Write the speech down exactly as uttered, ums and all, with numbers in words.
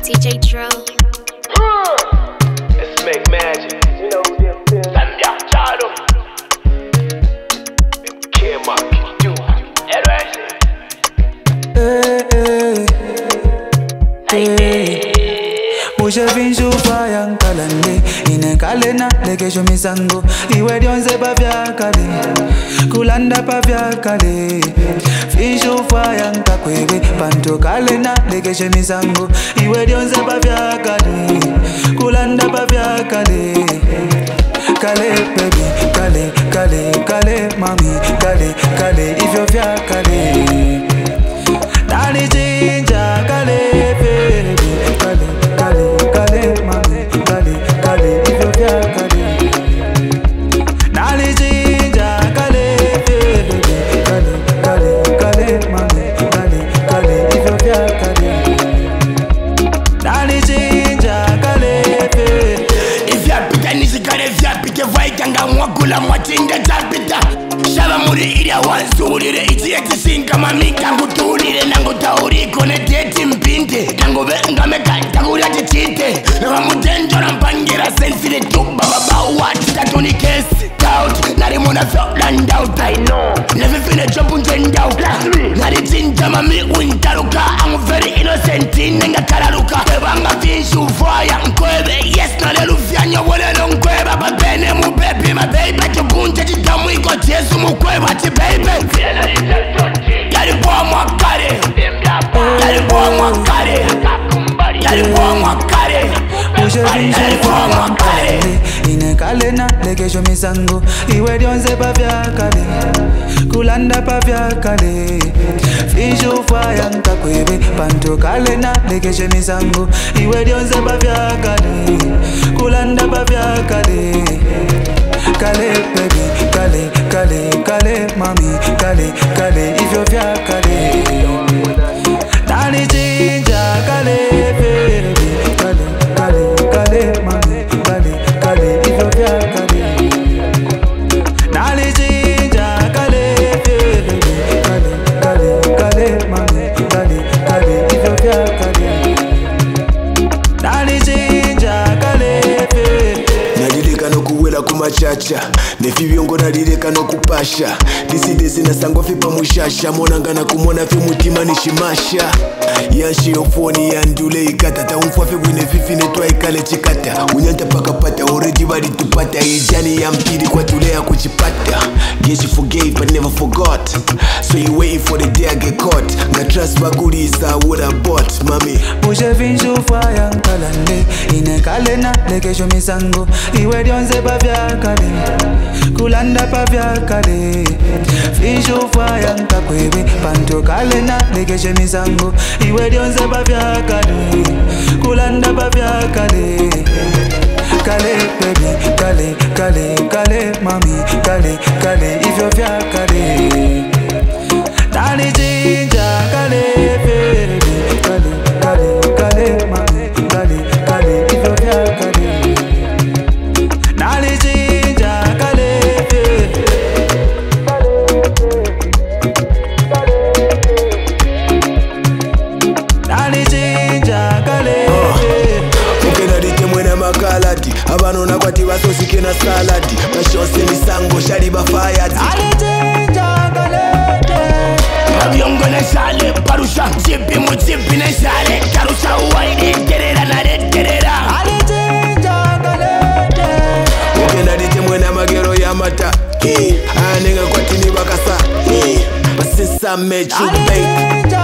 D J Dro. Let's make magic. You know who them feel? Sandya Chado. Kim up, you. Hey, hey. Mushe finshu fayang kalande ine kalena lekesho misango iwe dionze pa vya kale kulanda pa vya kale finshu fayang kakwebe panto kalena lekesho misango iwe dionze pa vya kale kulanda pa vya kale kale baby kale kale kale mami kale kale ifyo vya kale nani jinja kale baby kale kale kale mami kale kale ifyo vya kale nani jinja kale baby kale kale kale mami kale kale ifyo vya kale nani jinja kale baby ifya pita nishikale vya pite vaikanga mwakula mwatinga tapita shaba muri ilia wanzurire ichie tisinga mamika nguturire nangu tauriko ne teti mpinte nangu venga meka takuria tichite nama mutenjora mpangira sensile tuba babau wati tatuni kesi doubt nari muna felt land out I know never finna jump and turn out nari jinja mami wintaruka I'm very innocent nenga kararuka ebanga finshu fire nkwebe yes nale lufyanyo wole lonkweba babene mu baby my baby tukunje jitamu iko jesu mukweba ti baby yali kwa mwakare yali kwa mwakare yali kwa mwakare Mushe finshu fayang ine kalena lekesho misango iwe dionze pa vya kale kulanda pa vya kale finshu fayang kakwebe panto kalena lekesho misango iwe dionze pa vya kale kulanda pa vya kale kale baby kale kale kale mami kale kale ifyo vya kale nani jinja kale baby kale kale kale mami kale kale ifyo vya kale nani jinja kale baby kale kale kale mami kale kale ifyo vya kale nani jinja kale baby nalileka nokuwela kumachacha nefivyongo nalileka nokupasha disidesi nasango fipa mushasha monangana kumona fi mutima nishimasha yanshiyofoni yandule ikata taumfwafe bwine fifi netwa ikale chikata unyanta pakapata already valitupata ijani ya mpiri kwa tulea kuchipata yes you forgave but never forgot so you waiting for the day I get caught nga trust bagulisa what I bought mami Mushe finshu fayang kalande ine kalena lekesho misango iwe dionze pa vya kale kulanda pa vya kale finshu fayang kakwebe panto kalena lekesho misango iwe dionze pa vya kale kulanda pa vya kale kale baby kale kale kale mami kale kale ifyo vya kale nani jinja kale baby kale kale kale mami kale kale ifyo vya kale nani jinja kale baby nani jinja kale ukenadite mwena makalati abanona kwati basosike na salati bashose misango shali bafayati nani jinja kale abyongo na shale parusha chipi mu chipi na shale karusha waidi terera na terera nani jinja kale ukenadite mwena magero ya mata anenga kwati ni bakasa basisa mechu babe